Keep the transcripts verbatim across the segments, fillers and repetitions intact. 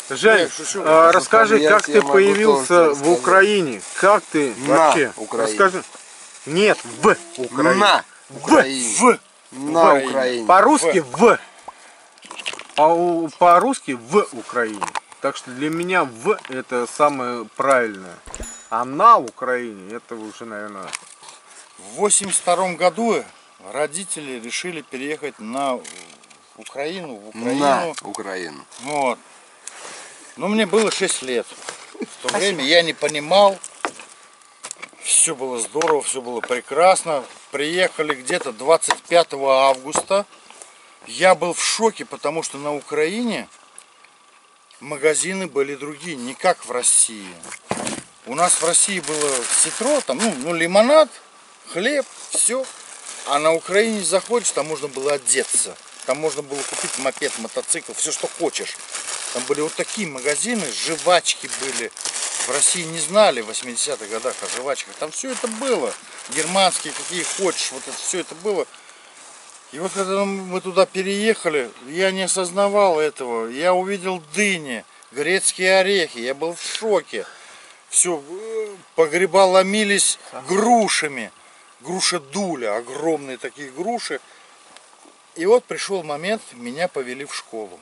Жень, а, расскажи, как ты появился в Украине? Как ты на вообще? Украине. Расскажи. Нет, в Украине. На в. Украине. В. На в. Украине. По-русски в. По- По-русски в Украине. Так что для меня в это самое правильное. А на Украине это уже, наверное... В восемьдесят втором году родители решили переехать на Украину, в Украину. На Украину. Вот. Но мне было шесть лет. В то время я не понимал. Все было здорово, все было прекрасно. Приехали где-то двадцать пятого августа. Я был в шоке, потому что на Украине магазины были другие, не как в России. У нас в России было ситро, там, ну, ну лимонад, хлеб, все. А на Украине заходишь, там можно было одеться. Там можно было купить мопед, мотоцикл, все, что хочешь. Там были вот такие магазины, жвачки были. В России не знали в восьмидесятых годах о жвачках. Там все это было. Германские, какие хочешь, вот это все это было. И вот когда мы туда переехали, я не осознавал этого. Я увидел дыни, грецкие орехи. Я был в шоке. Все, погреба ломились грушами. Груша дуля, огромные такие груши. И вот пришел момент, меня повели в школу.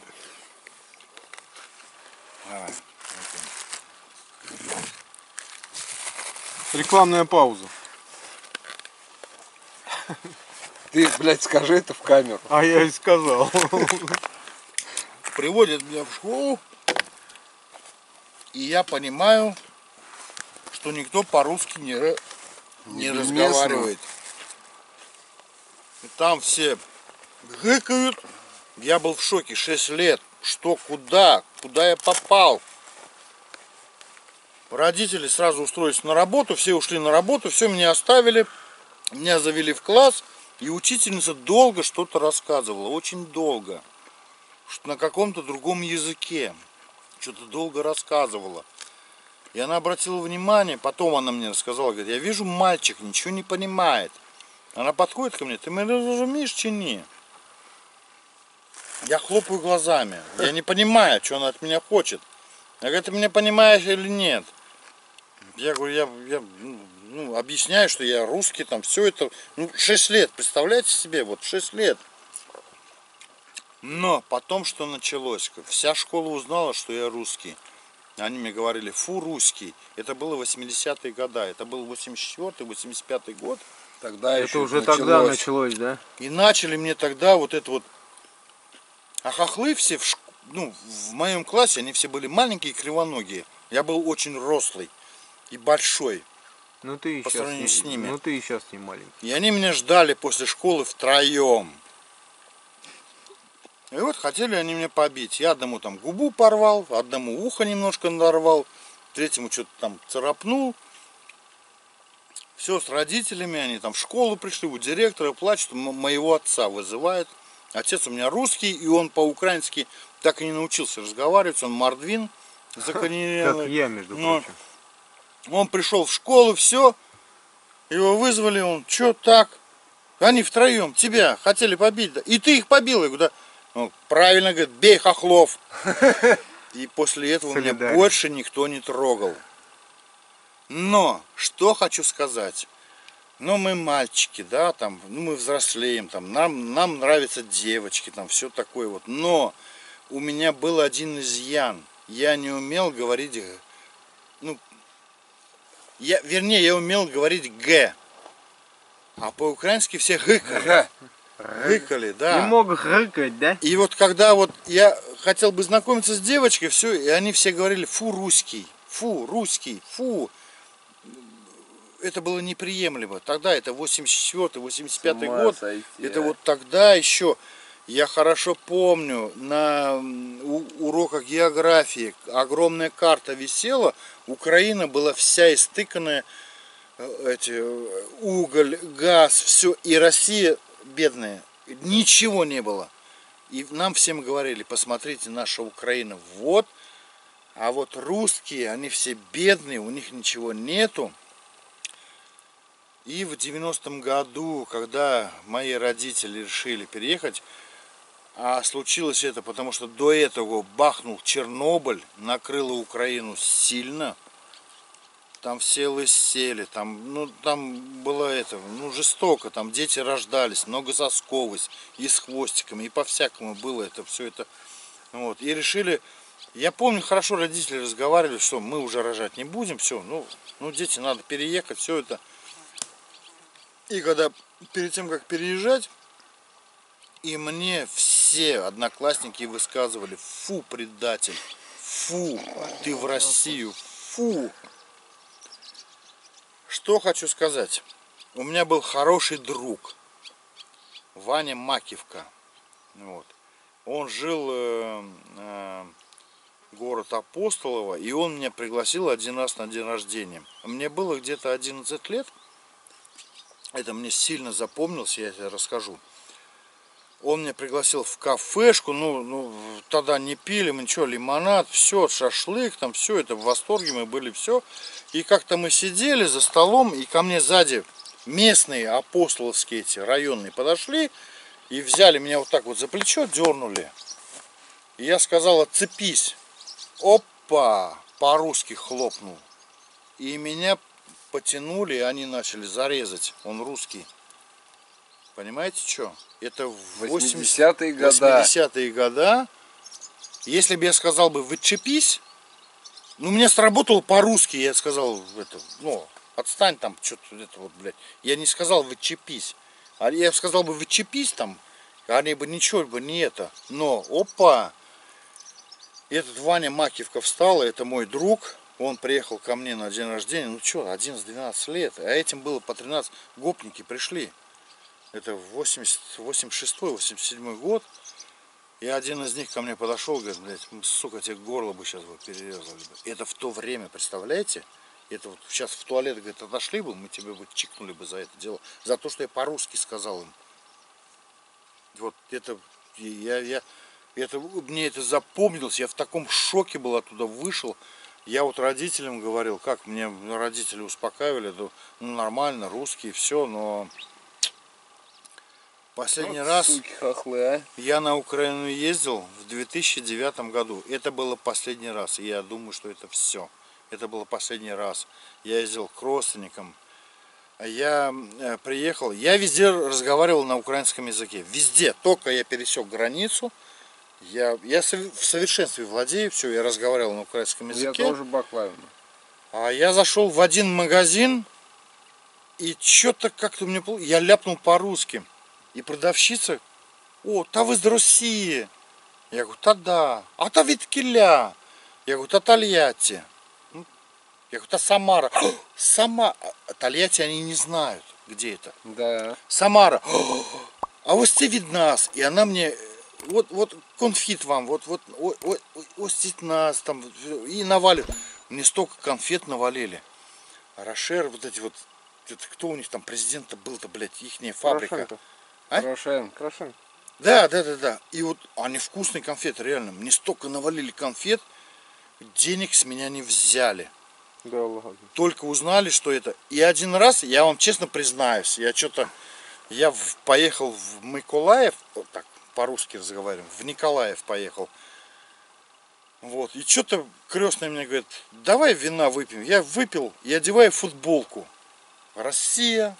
А, Рекламная пауза. Ты, блядь, скажи это в камеру. А я и сказал. Приводят меня в школу, и я понимаю, что никто по-русски не, не разговаривает. И там все гыкают. Я был в шоке, шесть лет. Что, куда, куда я попал? Родители сразу устроились на работу, все ушли на работу, все, меня оставили. Меня завели в класс, и учительница долго что-то рассказывала, очень долго. Что на каком-то другом языке. Что-то долго рассказывала. И она обратила внимание, потом она мне рассказала, говорит, я вижу, мальчик ничего не понимает. Она подходит ко мне, ты меня разумеешь, чи не? Я хлопаю глазами, я не понимаю, что она от меня хочет. Я говорю, ты меня понимаешь или нет? Я говорю, я, я ну, объясняю, что я русский, там все это, ну, шесть лет, представляете себе, вот шесть лет. Но потом что началось, вся школа узнала, что я русский. Они мне говорили, фу, русский. Это было восьмидесятые годы, это был восемьдесят четвёртый восемьдесят пятый год. Тогда Это еще уже началось. тогда началось, да? И начали мне тогда вот это вот. А хохлы все, в, шк... ну, в моем классе, они все были маленькие и кривоногие. Я был очень рослый и большой. Ну ты и По сейчас сравнению не, с ними. Ну ты и сейчас не маленький. И они меня ждали после школы втроем. И вот хотели они меня побить. Я одному там губу порвал, одному ухо немножко надорвал, третьему что-то там царапнул. Все с родителями, они там в школу пришли, у директора плачут, моего отца вызывают. Отец у меня русский, и он по-украински так и не научился разговаривать, он мордвин закоренелый. Как я, между Но прочим. он пришел в школу, все, его вызвали, он, что так? Они втроем тебя хотели побить, да? И ты их побил, я говорю, да? Он, правильно, говорит, бей хохлов. И после этого меня больше никто не трогал. Но, что хочу сказать. Ну, мы мальчики, да, там, ну, мы взрослеем, там, нам, нам нравятся девочки, там, все такое вот. Но у меня был один изъян. Я не умел говорить, ну, я, вернее, я умел говорить «г». А по-украински все «гыкали». Гыкали, да. Не мог гыкать, да? И вот когда вот я хотел бы знакомиться с девочкой, все, и они все говорили «фу, русский», «фу, русский», «фу». Это было неприемлемо. Тогда это восемьдесят четвёртый восемьдесят пятый год. Сойти, это а? вот тогда еще, я хорошо помню, на уроках географии огромная карта висела. Украина была вся истыканная, эти, уголь, газ, все. И Россия бедная. Ничего не было. И нам всем говорили, посмотрите, наша Украина вот. А вот русские, они все бедные, у них ничего нету. И в девяностом году, когда мои родители решили переехать, А случилось это, потому что до этого бахнул Чернобыль, накрыло Украину сильно. Там все лысели, там, ну, там было это, ну, жестоко, там дети рождались, многососковость, и с хвостиками, и по-всякому было это, все это. Вот, и решили, я помню, хорошо родители разговаривали, что мы уже рожать не будем, все, ну, ну, дети, надо переехать, все это. И когда, перед тем, как переезжать, и мне все одноклассники высказывали: фу, предатель, фу, ты в Россию, фу. Что хочу сказать. У меня был хороший друг, Ваня Макивка. Вот. Он жил э, э, город Апостолово, и он меня пригласил один раз на день рождения. Мне было где-то одиннадцать лет. Это мне сильно запомнилось, я тебе расскажу. Он меня пригласил в кафешку, ну, ну тогда не пили, мы ничего, лимонад, все, шашлык, там все, это в восторге мы были, все. И как-то мы сидели за столом, и ко мне сзади местные апостоловские эти районные подошли и взяли меня вот так вот за плечо, дернули. И я сказал: отцепись. Опа, по-русски хлопнул. И меня потянули, и они начали зарезать. Он русский. Понимаете, что? Это восьмидесятые года. восьмидесятые года. Если бы я сказал бы: «Вычепись», ну, мне сработало по-русски, я сказал, это, ну, отстань там, что-то, это вот, блядь. Я не сказал: «Вычепись». А я сказал бы: «Вычепись» там, они бы ничего бы не это. Но, опа, этот Ваня Макивка встал, это мой друг. Он приехал ко мне на день рождения, ну что, одиннадцать-двенадцать лет. А этим было по тринадцать, гопники пришли. Это восемьдесят шестой восемьдесят седьмой год. И один из них ко мне подошел, говорит: блядь, сука, тебе горло бы сейчас бы перерезали бы. Это в то время, представляете? Это вот сейчас в туалет, говорит, отошли бы, мы тебе бы чикнули бы за это дело. За то, что я по-русски сказал им. Вот это, я, я, это, мне это запомнилось, я в таком шоке был, оттуда вышел. Я вот родителям говорил, как мне родители успокаивали, да, ну, нормально, русские, все, но... Последний Вот раз суки хохлы, а. я на Украину ездил в две тысячи девятом году. Это было последний раз. И я думаю, что это все. Это было последний раз. Я ездил к родственникам. Я приехал. Я везде разговаривал на украинском языке. Везде. Только я пересек границу. Я, я в совершенстве владею. Все, я разговаривал на украинском языке. Я тоже баклавин. А я зашел в один магазин. И что-то как-то мне... Я ляпнул по-русски. И продавщица: о, та ви з Росії. Я говорю: та да. А та відкіля? Я говорю: та Тольятти. Я говорю: та Самара. Сама. Тольятти они не знают, где это. Да. Самара. А вот те вид нас. И она мне: вот, вот конфет вам, вот, вот, остить нас там. И навалит. Мне столько конфет навалили. Рошер, вот эти вот, это кто у них там президент-то был-то, блядь, ихняя фабрика. Порошенко. А? Порошенко. Порошенко. Да, да, да, да. И вот они вкусные конфеты, реально. Мне столько навалили конфет, денег с меня не взяли. Да ладно. Только узнали, что это. И один раз, я вам честно признаюсь, я что-то, я в, поехал в Миколаев, вот так по-русски разговариваем, в Николаев поехал. Вот, и что-то крестный мне говорит: давай вина выпьем. Я выпил и одеваю футболку. Россия.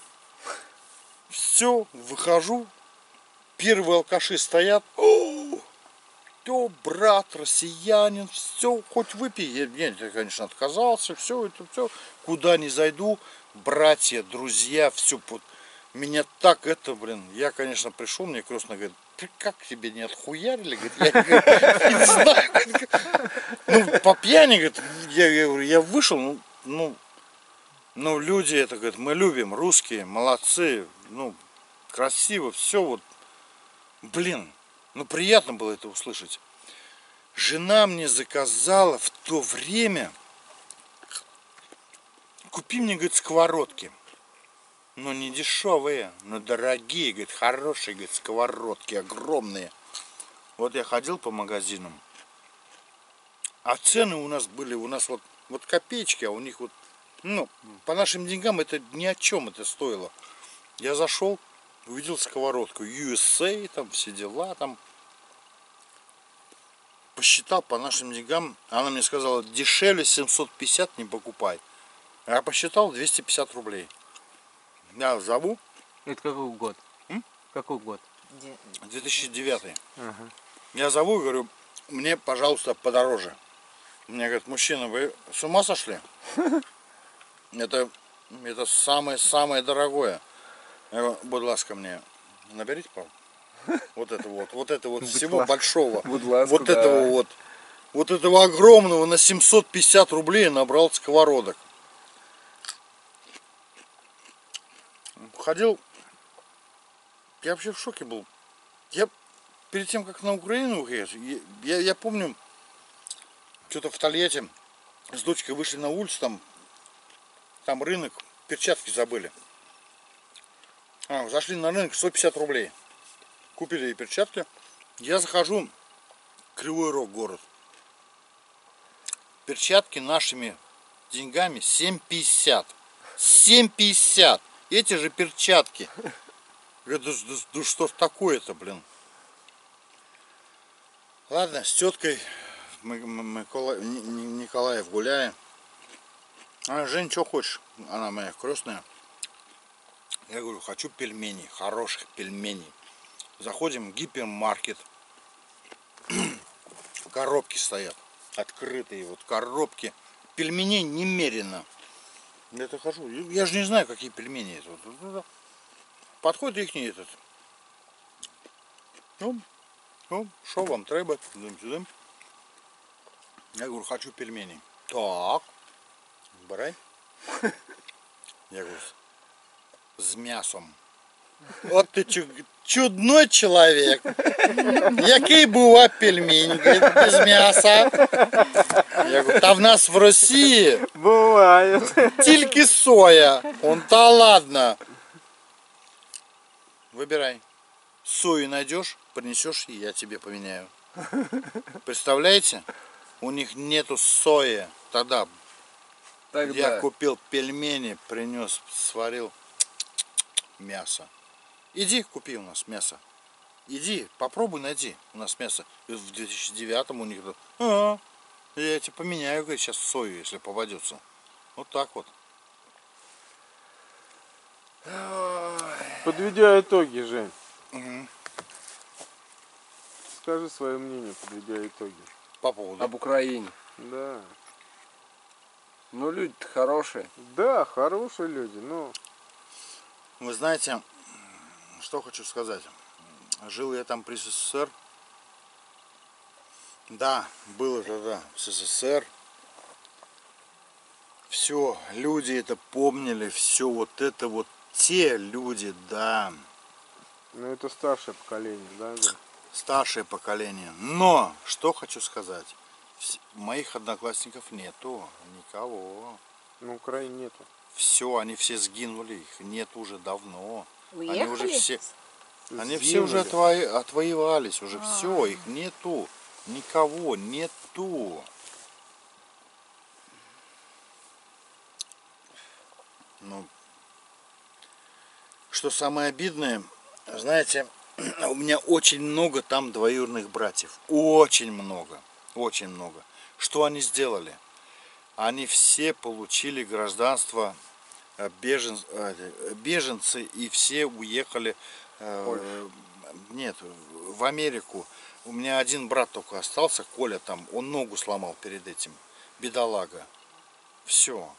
Все, выхожу, первые алкаши стоят: о, то брат россиянин, все, хоть выпей. Я, я, конечно, отказался, все это, все, куда не зайду, братья, друзья, все, меня так это, блин, я, конечно, пришел, мне крестный говорит: как тебе не отхуярили? Говорит, я, говорит, не знаю. Ну, по пьяни, говорит, я, я, я вышел, ну, ну, ну, люди это, говорит, мы любим, русские, молодцы, ну, красиво, все вот, блин, ну, приятно было это услышать. Жена мне заказала в то время: купи мне, говорит, сковородки. Ну, не дешевые, но дорогие, говорит, хорошие, говорит, сковородки, огромные. Вот я ходил по магазинам, а цены у нас были, у нас вот, вот копеечки, а у них вот, ну, по нашим деньгам это ни о чем это стоило. Я зашел, увидел сковородку ю эс эй, там все дела, там посчитал по нашим деньгам. Она мне сказала, дешевле семьсот пятьдесят не покупай. Я посчитал двести пятьдесят рублей. Я зову. Это какой год? М? Какой год? две тысячи девятый. Ага. Я зову и говорю, мне, пожалуйста, подороже. Мне говорят, мужчина, вы с ума сошли? Это, это самое-самое дорогое. Я говорю, будь ласка, мне наберите, пару. Вот это вот, вот это вот всего ласка. большого. Будь ласка, Вот да. этого вот. Вот этого огромного на семьсот пятьдесят рублей набрал сковородок. Ходил, я вообще в шоке был. Я перед тем, как на Украину уехать, я, я, я помню, что-то в Тольятти с дочкой вышли на улицу, там, там рынок, перчатки забыли. А, зашли на рынок, сто пятьдесят рублей. Купили ей перчатки. Я захожу, Кривой Рог город. Перчатки нашими деньгами семь пятьдесят. семь пятьдесят. Эти же перчатки. Я говорю, да, да, да что ж такое-то, блин. Ладно, с теткой мы, мы, Микола, Николаев гуляем. А, Жень, что хочешь? Она моя крестная. Я говорю, хочу пельменей, хороших пельменей. Заходим в гипермаркет. Коробки стоят. Открытые вот коробки. Пельменей немерено. Я так хожу. Я же не знаю, какие пельмени это. Подходит их не этот. Ну, ну, что вам треба? Я говорю, хочу пельмени. Так. Брай. Я говорю, с мясом. От ти чудной чоловік. Який бува пельмень, говорит, без м'яса. Я говорю, та в нас в Росії Бывает. тільки соя. Он, та ладно. Выбирай. Сою найдешь, принесешь, и я тебе поменяю. Представляете? У них нету сои. Тогда Тогда. я купил пельмени, принес, сварил мясо. Иди купи у нас мясо. Иди, попробуй найди у нас мясо. И в две тысячи девятом у них, а, я тебе поменяю, говорит, сейчас сою, если попадется. Вот так вот. Подведя итоги, Жень, Угу. скажи свое мнение, подведя итоги. По поводу. Об Украине. Да. Ну, люди-то хорошие. Да, хорошие люди, но Вы знаете, что хочу сказать. Жил я там при СССР. Да, было тогда в СССР. Все, люди это помнили, все вот это вот те люди, да, ну, это старшее поколение, да, да? старшее поколение. Но, что хочу сказать, вс- моих одноклассников нету, никого. На Украине нету. Все, они все сгинули, их нет уже давно. Они Уехали? уже все, они все Сгинули. уже отво- отвоевались, уже все, их нету, никого нету. Ну, что самое обидное, знаете, у меня очень много там двоюродных братьев, очень много, очень много. Что они сделали? Они все получили гражданство э, бежен, э, беженцы и все уехали э, нет, в Америку. У меня один брат только остался, Коля там, он ногу сломал перед этим, бедолага. Все.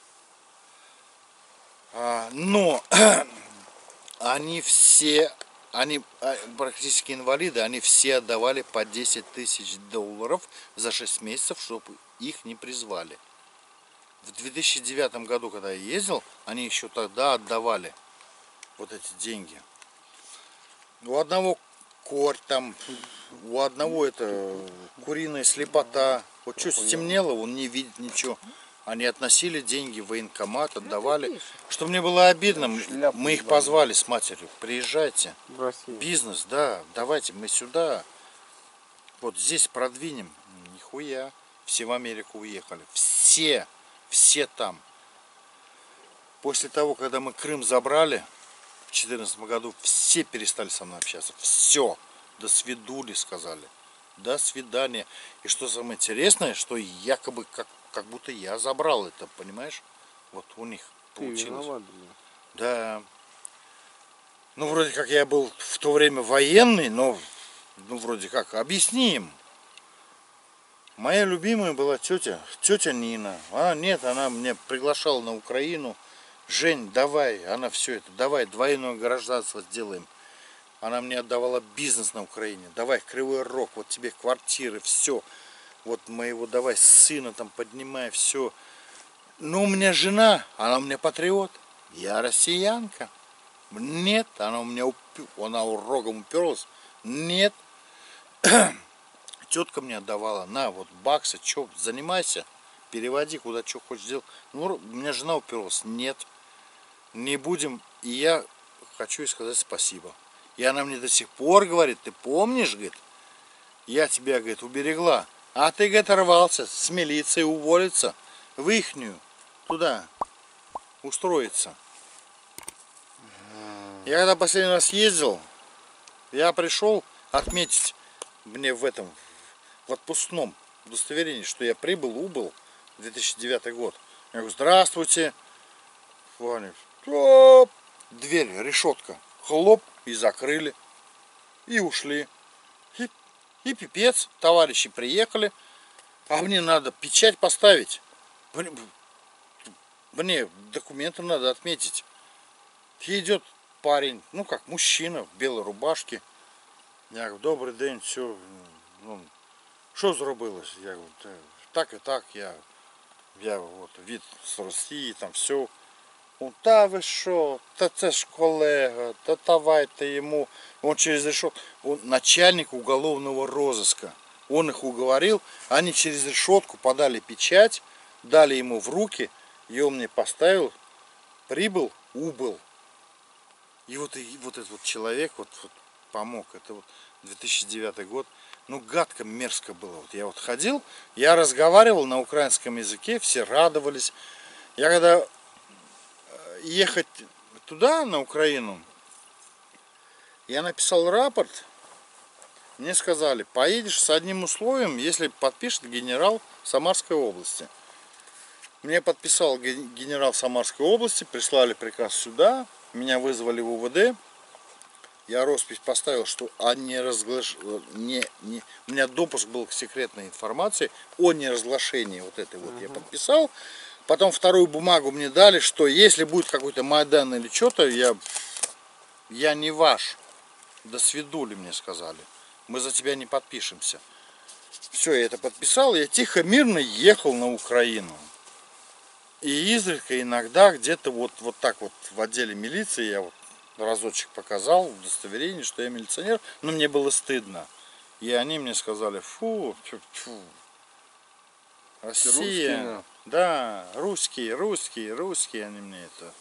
А, но они все, они а, практически инвалиды, они все отдавали по десять тысяч долларов за шесть месяцев, чтобы их не призвали. В две тысячи девятом году, когда я ездил, они еще тогда отдавали вот эти деньги. У одного корь там, у одного это куриная слепота. Вот что стемнело, он не видит ничего. Они относили деньги в военкомат, отдавали. Что мне было обидно, мы их позвали с матерью. Приезжайте. В России. Бизнес, да, давайте мы сюда. Вот здесь продвинем. Нихуя. Все в Америку уехали. Все. Все там. После того, когда мы Крым забрали в две тысячи четырнадцатом году, все перестали со мной общаться. Все. До свидули, сказали. до свидания. И что самое интересное, что якобы как, как будто я забрал это, понимаешь? Вот у них Ты получилось. виноват, блин. Да. Ну, вроде как я был в то время военный, но, ну, вроде как, объясни им. Моя любимая была тетя, тетя Нина. А нет, она меня приглашала на Украину. Жень, давай, она все это, давай, двойное гражданство сделаем. Она мне отдавала бизнес на Украине. Давай, Кривой Рог, вот тебе квартиры, все. Вот моего, давай, сына там поднимай, все. Ну, у меня жена, она у меня патриот. Я россиянка. Нет, она у меня упи... она рогом уперлась. Нет. Тетка мне отдавала, на, вот баксы, что, занимайся, переводи, куда что хочешь делать. Ну, у меня жена уперлась. Нет, не будем. И я хочу ей сказать спасибо. И она мне до сих пор говорит, ты помнишь, говорит, я тебя, говорит, уберегла. А ты, говорит, рвался с милицией уволиться в ихнюю, туда, устроиться. Я когда последний раз ездил, я пришел отметить мне в этом, в отпускном удостоверении, что я прибыл, убыл, две тысячи девятый год. Я говорю, здравствуйте. Ваня, топ. Дверь, решетка, хлоп, и закрыли, и ушли. И, и пипец, товарищи приехали, а мне надо печать поставить. Мне, мне документы надо отметить. И идет парень, ну как мужчина в белой рубашке. Я говорю, добрый день, все, ну, що зробилось? Я говорю, так и так, я, я вот вид з Росії, там все. Он, та ви що, та це ж колега, та давайте ему. Он через решетку, он начальник уголовного розыска. Он их уговорил, они через решетку подали печать, дали ему в руки, и он мне поставил, прибыл, убыл. И вот, и вот этот вот человек вот, вот помог. Это вот две тысячи девятый год. Ну, гадко, мерзко было. Вот я вот ходил, я разговаривал на украинском языке, все радовались. Я когда ехать туда, на Украину, я написал рапорт, мне сказали, поедешь с одним условием, если подпишет генерал Самарской области. Мне подписал генерал Самарской области, прислали приказ сюда, меня вызвали в УВД. Я роспись поставил, что о неразглаш... не, не... у меня допуск был к секретной информации о неразглашении вот этой вот. Uh-huh. Я подписал. Потом вторую бумагу мне дали, что если будет какой-то Майдан или что-то, я... я не ваш. До свидули, мне сказали. Мы за тебя не подпишемся. Все, я это подписал. Я тихо, мирно ехал на Украину. И изредка иногда где-то вот, вот так вот в отделе милиции я вот разочек показал удостоверение, что я милиционер, но мне было стыдно. И они мне сказали, фу, фу, фу. Россия, русские, да, русские, русские, русские, они мне это,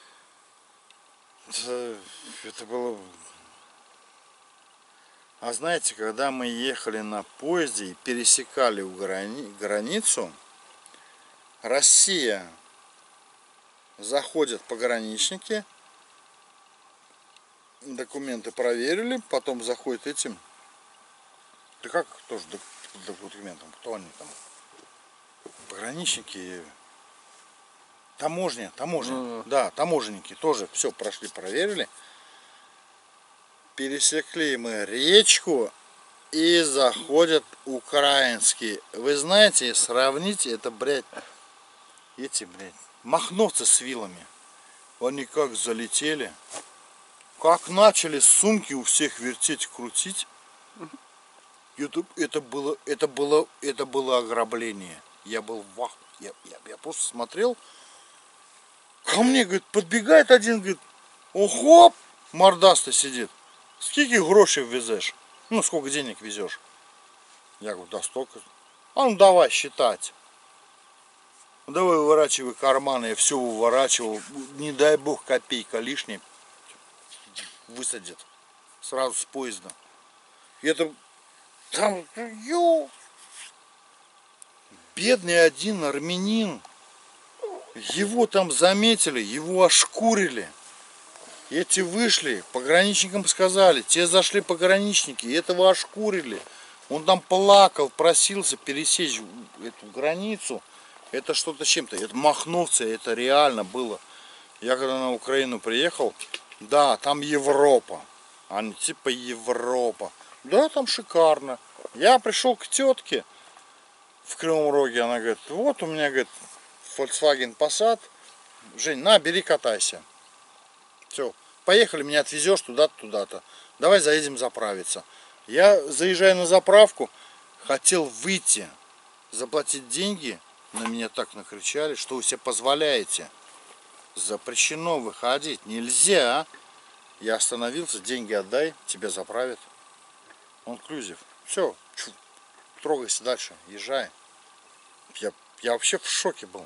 это, это было. А знаете, когда мы ехали на поезде и пересекали грани... границу, Россия, заходят пограничники, документы проверили, потом заходят этим. Да как тоже документам? Кто они там? Пограничники. Таможня, таможня. Mm-hmm. Да, таможенники тоже все прошли, проверили. Пересекли мы речку и заходят украинские. Вы знаете, сравните это, блядь, эти, блядь, махновцы с вилами. Они как залетели. Как начали сумки у всех вертеть, крутить, это, это, было, это, было, это было ограбление. Я был в ахуе. Я, я, я просто смотрел. Ко мне, говорит, подбегает один, говорит, охоп, мордастый сидит. Сколько грошей везешь? Ну, сколько денег везешь? Я говорю, да столько. А ну давай считать. Давай выворачивай карманы. Я все выворачивал. Не дай бог копейка лишняя. Высадят сразу с поезда. И это там, ё, бедный один армянин, его там заметили, его ошкурили. Эти вышли, пограничникам сказали, те зашли пограничники, этого ошкурили. Он там плакал, просился пересечь эту границу. Это что-то с чем-то. Это махновцы, это реально было. Я когда на Украину приехал, да, там Европа. Они типа Европа. Да, там шикарно. Я пришел к тетке в Кривом Роге, она говорит, вот у меня, говорит, Volkswagen Passat. Жень, на, бери, катайся. Все, поехали, меня отвезешь туда-то, туда-то. Давай заедем заправиться. Я заезжаю на заправку, хотел выйти, заплатить деньги. На меня так накричали, что вы себе позволяете. Запрещено выходить, нельзя. Я остановился, деньги отдай, тебя заправят. Он инклюзив. Все, трогайся дальше, езжай. Я, я вообще в шоке был.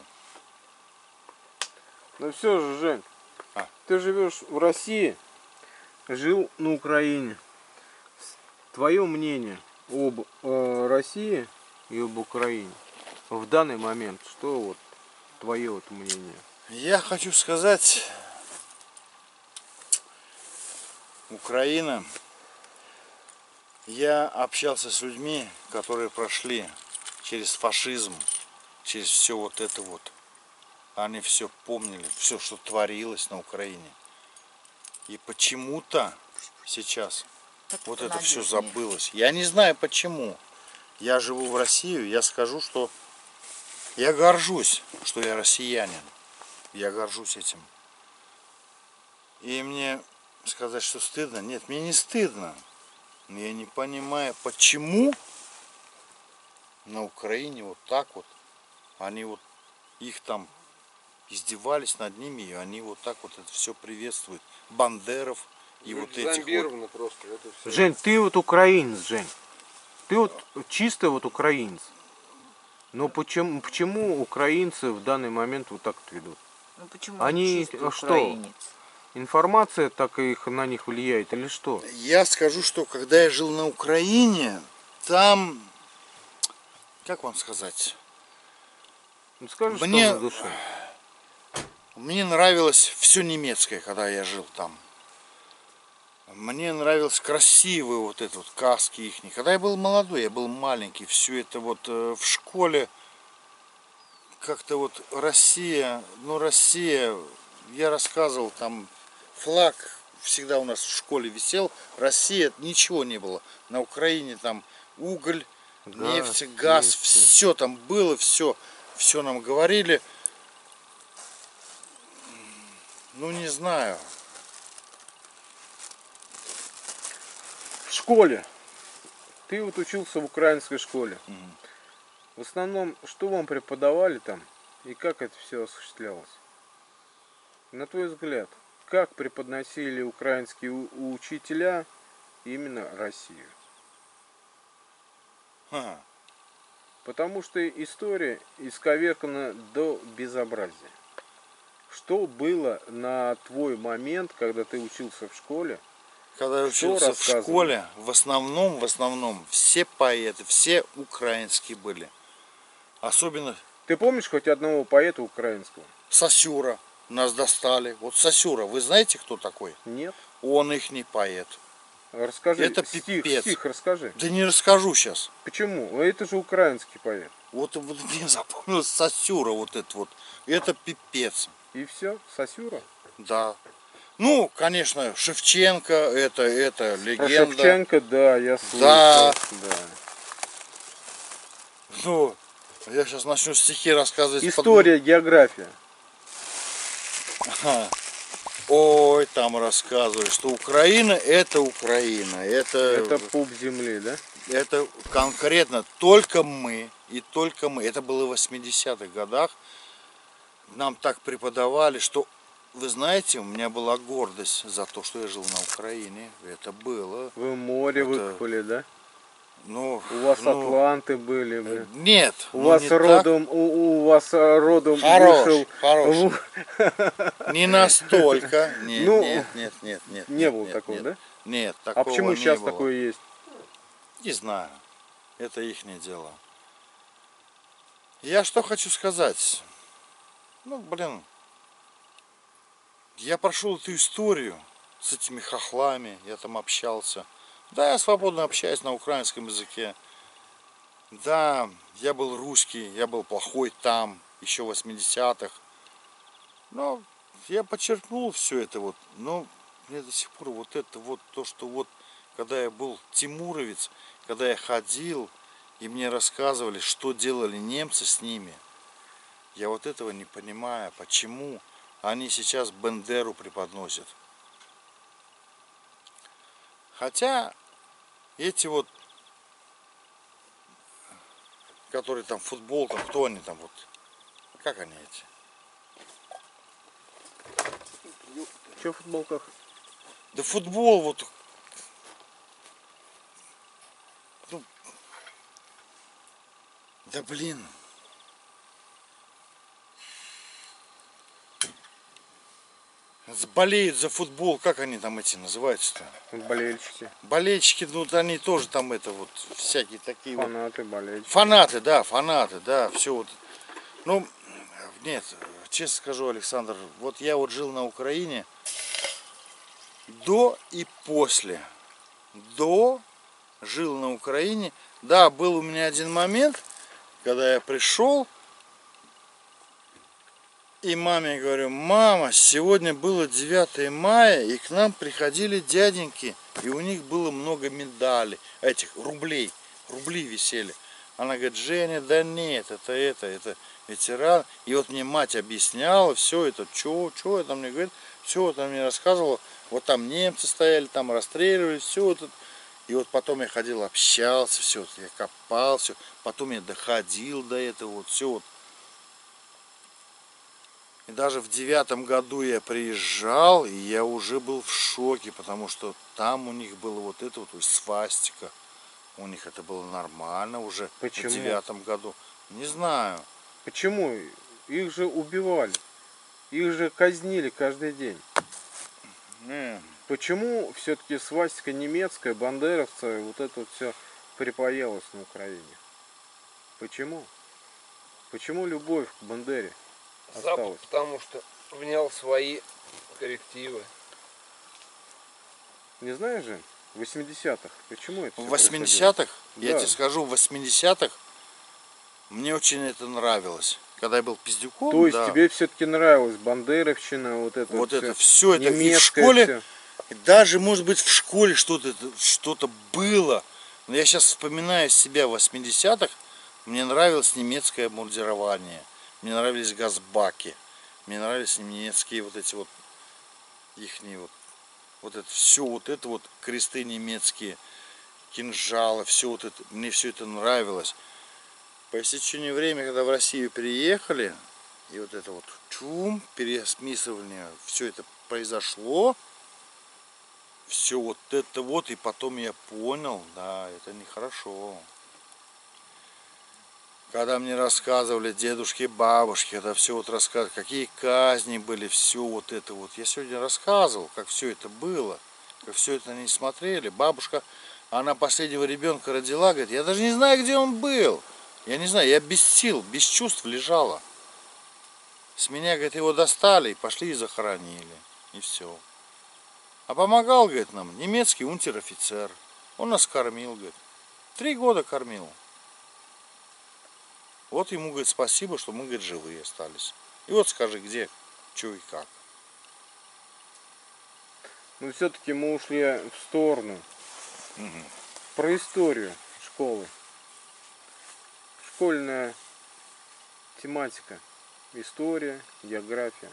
Ну все же, Жень, А. ты живешь в России, жил на Украине. Твое мнение об э, России и об Украине в данный момент, что вот твое вот мнение? Я хочу сказать, Украина, я общался с людьми, которые прошли через фашизм, через все вот это вот. Они все помнили, все, что творилось на Украине. И почему-то сейчас Так вот это это все надежнее. забылось. Я не знаю почему. Я живу в России, я скажу, что я горжусь, что я россиянин. Я горжусь этим. И мне сказать, что стыдно? Нет, мне не стыдно. Но я не понимаю, почему на Украине вот так вот. Они вот, их там издевались над ними, и они вот так вот это все приветствуют. Бандеров и Люди вот этих вот. зомбированы просто. Это все. Жень, ты вот украинец, Жень. Ты вот чисто вот украинец. Но почему, почему украинцы в данный момент вот так вот ведут? Ну почему Они, чистый а что? украинец? Информация так их на них влияет или что? Я скажу, что когда я жил на Украине, там, как вам сказать, Ну, скажи, Мне- что на душе. мне нравилось все немецкое, когда я жил там. Мне нравилось красивые вот это вот каски их. Когда я был молодой, я был маленький, все это вот э, в школе как-то вот Россия, ну Россия, я рассказывал, там флаг всегда у нас в школе висел, Россия, ничего не было. На Украине там уголь, Газ, нефть, газ, нефть. все там было, все, все нам говорили. Ну не знаю. В школе. Ты вот учился в украинской школе. Мгм. В основном, что вам преподавали там и как это все осуществлялось? На твой взгляд, как преподносили украинские у- учителя именно Россию? Ха. Потому что история исковеркана до безобразия. Что было на твой момент, когда ты учился в школе? Когда я Что учился в рассказывали? школе, в основном, в основном, все поэты, все украинские были. Особенно Ты помнишь хоть одного поэта украинского? Сосюра нас достали. Вот Сосюра, вы знаете, кто такой? Нет? Он ихний поэт. Расскажи, Это стих, пипец. стих расскажи. Да не расскажу сейчас. Почему? Это же украинский поэт. Вот, вот мне запомнилось Сосюра вот это вот. Это пипец. И все, Сосюра. Да. Ну, конечно, Шевченко, это, это Про легенда. Шевченко, да, я слышал. Да. Да. Ну, я сейчас начну стихи рассказывать. под- История, география. Ага. Ой, там рассказывают, что Украина это Украина. Это, Это пуп земли, да? это конкретно только мы и только мы. Это было в восьмидесятых годах. Нам так преподавали, что, вы знаете, у меня была гордость за то, что я жил на Украине. Это было. Вы море Это- выкопали, да? Ну, У вас ну, атланты были, блин. Нет. У ну, вас не так. родом, у, у вас а, родом Хорош, вышел. хорош. в- Не настолько. Нет, Ну, нет, нет, нет, нет. Не нет, было нет, такого, нет. да? Нет, А такого почему не сейчас было. такое есть? Не знаю. Это их дело. Я что хочу сказать. Ну, блин. Я прошел эту историю с этими хохлами. Я там общался. Да, я свободно общаюсь на украинском языке. Да, я был русский, я был плохой там, еще в восьмидесятых. Но я подчеркнул все это вот. Но мне до сих пор вот это вот то, что вот, когда я был тимуровец, когда я ходил, и мне рассказывали, что делали немцы с ними. Я вот этого не понимаю, почему они сейчас Бендеру преподносят. Хотя эти вот, которые там футбол, там, кто они там вот, как они эти? Че в футболках? Да футбол вот, ну, да блин. Болеют за футбол, как они там эти называются-то? Болельщики. Болельщики, ну вот они тоже там это вот всякие такие вот. Фанаты, болельщики. Фанаты, да, фанаты, да, все вот. Ну, нет, честно скажу, Александр, вот я вот жил на Украине до и после. До жил на Украине. Да, был у меня один момент, когда я пришел, и маме говорю: мама, сегодня было девятое мая, и к нам приходили дяденьки, и у них было много медалей, этих рублей, рубли висели. Она говорит: Женя, да нет, это это, это ветеран. И вот мне мать объясняла все это, что, что это мне говорит, все это мне рассказывала. Вот там немцы стояли, там расстреливали, все это. И вот потом я ходил, общался, все это, я копал, все. Потом я доходил до этого, вот все вот. И даже в девятом году я приезжал, и я уже был в шоке, потому что там у них было вот это вот, то есть свастика. У них это было нормально уже. Почему? В девятом году. Не знаю. Почему? Их же убивали. Их же казнили каждый день. Не. Почему все-таки свастика немецкая, бандеровцы, вот это вот все припаялось на Украине? Почему? Почему любовь к Бандере Запад, осталась? потому что внял свои коррективы. Не знаешь же? В восьмидесятых. Почему это В всё восьмидесятых, я Да. тебе скажу, в восьмидесятых мне очень это нравилось. Когда я был пиздюком, То есть да, тебе все-таки нравилась бандеровщина, вот это вот вот это всё, все, это и в немецкое школе, всё. и даже, может быть, в школе что-то что-то было. Но я сейчас вспоминаю себя в восьмидесятых, мне нравилось немецкое обмундирование, мне нравились газбаки, мне нравились немецкие вот эти вот, ихние вот, вот это все, вот это вот кресты немецкие, кинжалы, все вот это, мне все это нравилось. По истечению времени, когда в Россию приехали, и вот это вот чум, переосмысливание, все это произошло, все вот это вот, и потом я понял, да, это нехорошо. Когда мне рассказывали дедушки, бабушки, это все вот рассказывали, какие казни были, все вот это вот. Я сегодня рассказывал, как все это было, как все это они смотрели. Бабушка, она последнего ребенка родила, говорит, я даже не знаю, где он был. Я не знаю, я без сил, без чувств лежала. С меня, говорит, его достали и пошли и захоронили. И все. А помогал, говорит, нам немецкий унтер-офицер. Он нас кормил, говорит. Три года кормил. Вот ему, говорит, спасибо, что мы, говорит, живые остались. И вот скажи, где, что и как. Но все-таки мы ушли в сторону. Угу. Про историю школы. Школьная тематика. История, география.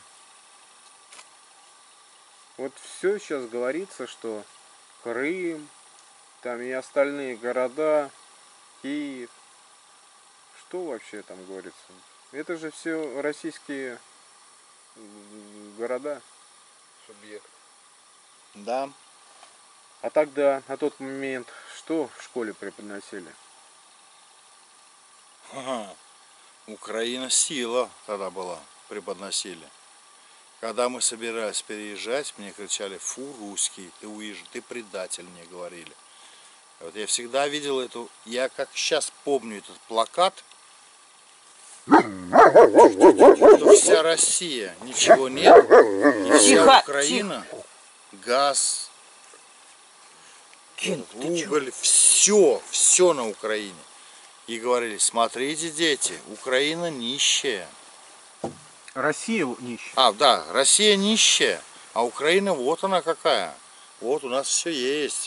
Вот все сейчас говорится, что Крым, там и остальные города, Киев. Что вообще там говорится? Это же все российские города. Субъект. Да. А тогда, на тот момент, что в школе преподносили? Ага. Украина сила тогда была, преподносили. Когда мы собирались переезжать, мне кричали: фу, русский, ты уезжай, ты предатель, мне говорили. Вот я всегда видел эту, я как сейчас помню этот плакат, что вся Россия, ничего нет, и вся Тихо, Украина, газ, Кин, ты чё? уголь, все, все на Украине. и говорили: смотрите, дети, Украина нищая. Россия нищая. А, да, Россия нищая, а Украина вот она какая. Вот у нас все есть.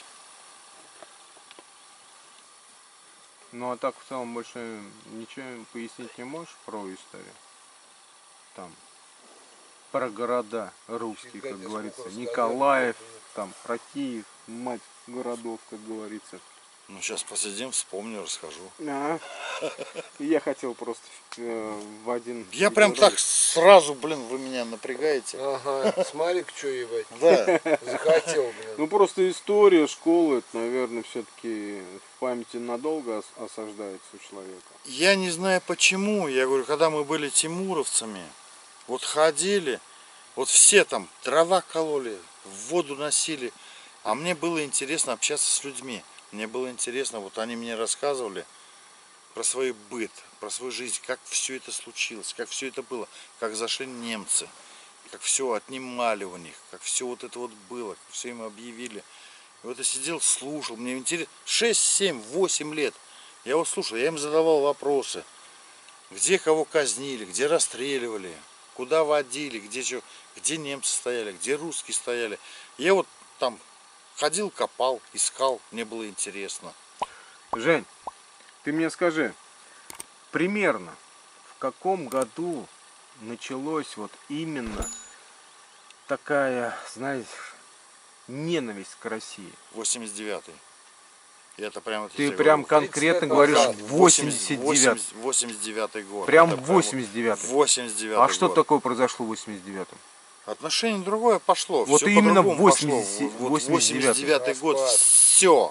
Ну а так в целом больше ничего пояснить не можешь про историю? Там про города русские, как Фига, говорится. сколько Николаев, рассказали. там про Киев, мать городов, как говорится. Ну сейчас посидим, вспомню, расскажу. А, я хотел просто э, в один Я прям видеоролик. так сразу, блин, вы меня напрягаете. Ага, смотри, что ебать. Да. Захотел, блин. Ну просто история школы, это, наверное, все-таки в памяти надолго ос- осаждается у человека. Я не знаю почему. Я говорю, когда мы были тимуровцами, вот ходили, вот все там дрова кололи, воду носили. А мне было интересно общаться с людьми. Мне было интересно, вот они мне рассказывали про свой быт, про свою жизнь, как все это случилось, как все это было, как зашли немцы, как все отнимали у них, как все вот это вот было, как все им объявили. И вот я сидел, слушал, мне интересно, шесть, семь, восемь лет. Я вот слушал, я им задавал вопросы, где кого казнили, где расстреливали, куда водили, где, что, где немцы стояли, где русские стояли. Я вот там ходил, копал, искал, мне было интересно. Жень, ты мне скажи, примерно в каком году началось вот именно такая, знаете, ненависть к России? восемьдесят девятый. Я это прямо Ты тебе прям говорю. конкретно тридцать говоришь лет назад. восемьдесят девятый. восемьдесят девятый год. Прям Это восемьдесят девятый. восемьдесят девятый А что год. такое произошло в восемьдесят девятом? Отношение другое пошло. Вот все именно по-другому восемьдесят пошло. Вот восемьдесят девятый. восемьдесят девятый год. Распад. Все.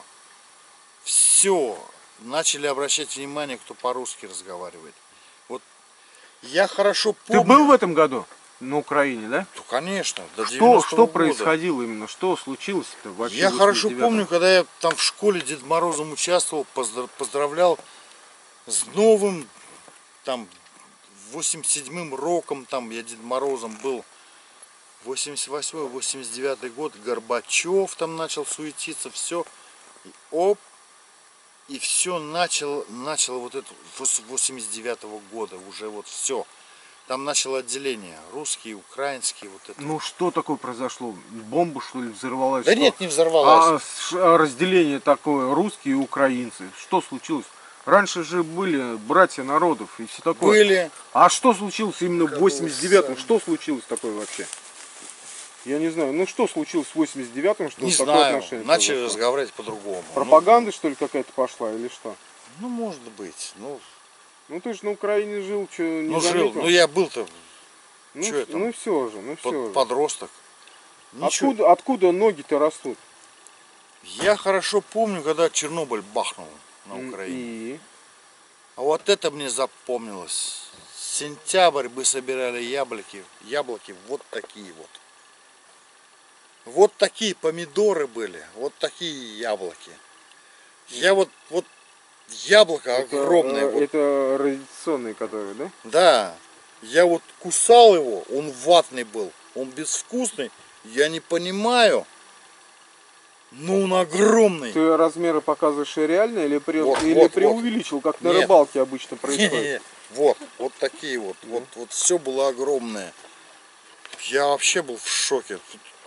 Все. Начали обращать внимание, кто по-русски разговаривает. Вот я хорошо помню. Ты был в этом году на Украине, да? Ну, конечно. До Что, девяностого что года. происходило именно? Что случилось-то вообще? Я в хорошо восемьдесят девятом? помню, когда я там в школе Дед Морозом участвовал, поздра- поздравлял с новым, там, восемьдесят седьмым роком, там, я Дед Морозом был, восемьдесят восьмой восемьдесят девятый год, Горбачев там начал суетиться, все, и оп, и все начало, начало вот это, с восемьдесят девятого года уже вот все. Там начало отделение, русские, украинские, вот это. Ну что такое произошло? Бомба что ли взорвалась? Да Что? нет, не взорвалась. А с- а разделение такое, русские и украинцы. Что случилось? Раньше же были братья народов и все такое. Были. А что случилось именно в Как восемьдесят девятом? сам. Что случилось такое вообще? Я не знаю. Ну что случилось в восемьдесят девятом, что Не вот такое знаю, отношение начали произошло? разговаривать по-другому. Пропаганда что ли какая-то пошла или что? Ну, ну, может быть. Ну, Ну ты же на Украине жил, что не ну жил. заметил? Ну, я был-то Ну, чё я там? ну все же, ну все под- же. подросток. Ничего. Откуда, откуда ноги-то растут? Я хорошо помню, когда Чернобыль бахнул на М, Украине. И... А вот это мне запомнилось. Сентябрь мы собирали яблоки. Яблоки вот такие вот. Вот такие помидоры были. Вот такие яблоки. Я вот, вот яблоко Это, огромное. э, вот. это радиационные, которые, да? Да, я вот кусал его, он ватный был, он безвкусный, я не понимаю, но он огромный. Ты размеры показываешь реально или, при... Вот, или вот, преувеличил, как на Нет. рыбалке обычно происходит? Не-не-не, вот, вот такие вот, вот, вот все было огромное. Я вообще был в шоке.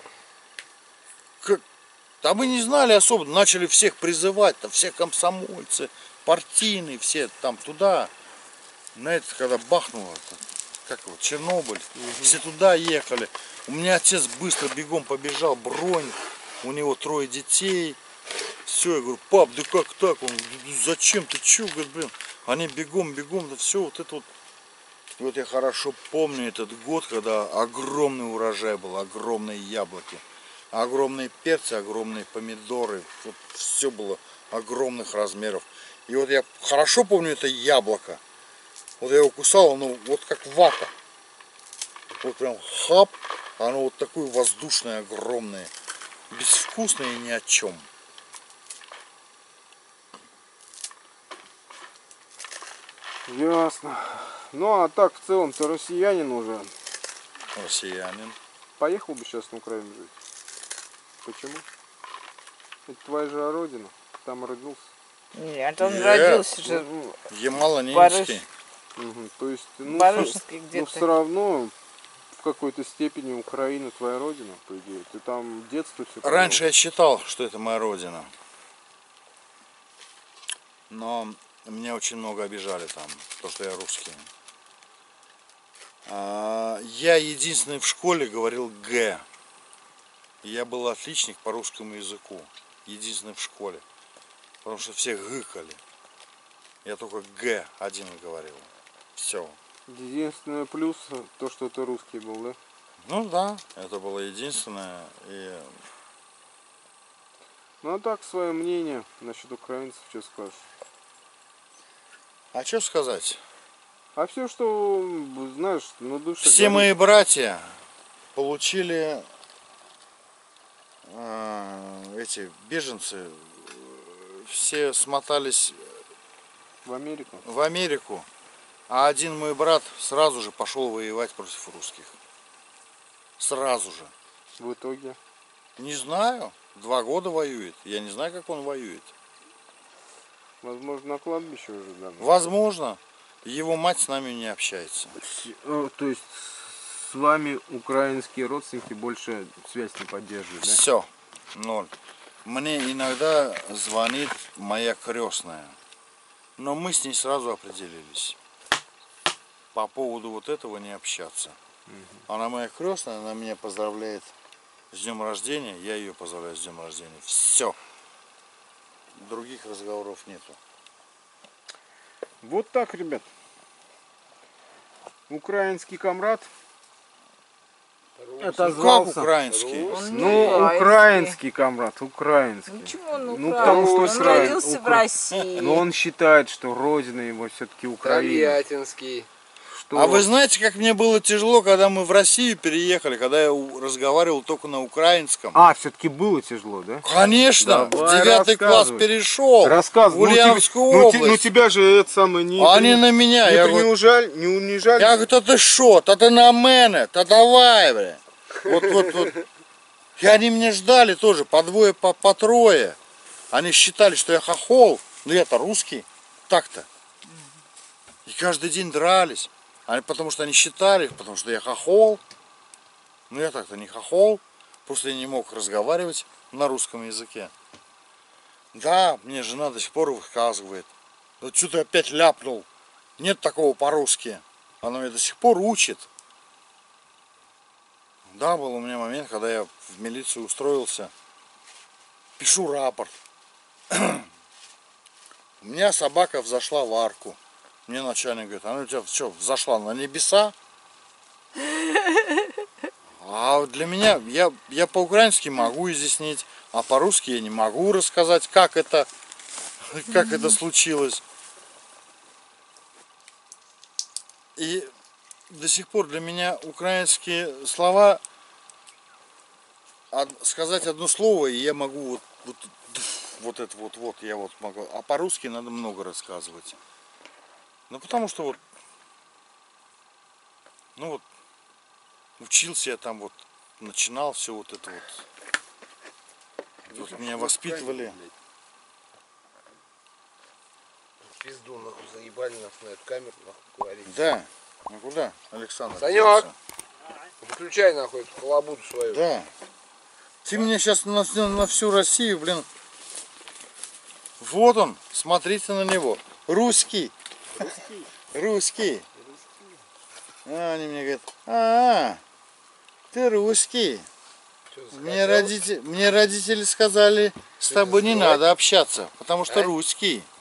Как... Да мы не знали особо, начали всех призывать, там все комсомольцы, партийные, все там туда. На это, когда бахнуло, как его, Чернобыль, все туда ехали. У меня отец быстро бегом побежал, бронь, у него трое детей. Все, я говорю, пап, да как так? Он, зачем ты, че? Говорит, блин, они бегом, бегом, да все, вот это вот. И вот я хорошо помню этот год, когда огромный урожай был, огромные яблоки, огромные перцы, огромные помидоры, вот все было огромных размеров. И вот я хорошо помню это яблоко. Вот я его кусал, оно вот как вата. Вот прям хап, оно вот такое воздушное, огромное. Безвкусное и ни о чем. Ясно. Ну а так в целом ты россиянин уже. Россиянин. Поехал бы сейчас на Украину жить. Почему? Это твоя же родина. Там родился. Нет, он Нет. родился же Ямало-Ненецкий. Мгм. То есть, ну, Барышский но где-то. все равно в какой-то степени Украина твоя родина, по идее. Ты там детство все Раньше я считал, что это моя родина. Но меня очень много обижали там, то, что я русский. А, Я единственный в школе говорил «г». Я был отличник по русскому языку. Единственный в школе. Потому что все гыкали. Я только «г» один говорил. Все. Единственное плюс то, что ты русский был, да? Ну да, это было единственное. И... Ну а так, свое мнение насчет украинцев, что скажешь? А что сказать? А все, что, знаешь, на душе... Все горит. мои братья получили э, эти беженцы, э, все смотались В Америку? в Америку, а один мой брат сразу же пошел воевать против русских. Сразу же. В итоге? Не знаю, два года воюет. Я не знаю, как он воюет. Возможно, на кладбище уже давно. Возможно, его мать с нами не общается. Э, То есть с вами украинские родственники больше связь не поддерживают, да? Все, ноль. Мне иногда звонит моя крестная, но мы с ней сразу определились. По поводу вот этого не общаться. Она моя крестная, она меня поздравляет с днем рождения, я ее поздравляю с днем рождения. Все. Других разговоров нету. Вот так, ребят. Украинский комрад Русский. Как отозвался. украинский? Он не Ну, украинский. украинский комрад, украинский. Почему он Ну, украинский? потому что он Укра- родился в Укра- России. Но он считает, что родина его все-таки Украина. Тольяттинский. Что... А вы знаете, как мне было тяжело, когда мы в Россию переехали, когда я у- разговаривал только на украинском? А, все-таки было тяжело, да? Конечно, в Давай девятый класс рассказывай. перешел Рассказывай. в Ульяновскую ну, тебе- ну, те- область. ну, тебя же это самое не, А Они не, на меня. не Я говорю, принижали, не унижали. я говорю, та ты шо, та ты на мене, та давай, бля. Вот, вот, вот. И они меня ждали тоже, по двое, по, по трое. Они считали, что я хохол, но я-то русский, так-то. И каждый день дрались. Они, потому что они считали, потому что я хохол. Но я так-то не хохол, просто я не мог разговаривать на русском языке. Да, мне жена до сих пор высказывает. Вот что ты опять ляпнул? Нет такого по-русски. Она меня до сих пор учит. Да, был у меня момент, когда я в милицию устроился. Пишу рапорт. У меня собака взошла в арку. Мне начальник говорит, она у тебя что, взошла на небеса? А для меня, я, я по-украински могу изъяснить, а по-русски я не могу рассказать, как это, как это случилось. И до сих пор для меня украинские слова, од- сказать одно слово, и я могу вот, вот, вот это вот, вот, я вот могу. А по-русски надо много рассказывать. Ну потому что вот, ну вот, учился я там вот, начинал все вот это вот. Вот меня воспитывали. Пизду нахуй заебали нахуй на эту камеру нахуй говорить. Да. Ну куда, Александр? Санек! делся? Выключай нахуй эту халабуду свою. Да. Ты мне сейчас на, всю- на всю Россию, блин. Вот он, смотрите на него. Русский. Русский. Русский. А, они мне говорят, а, ты русский. Чё, Мне, захотел? родители, мне родители сказали, с тобой не танцевать? надо общаться, потому что А? русский.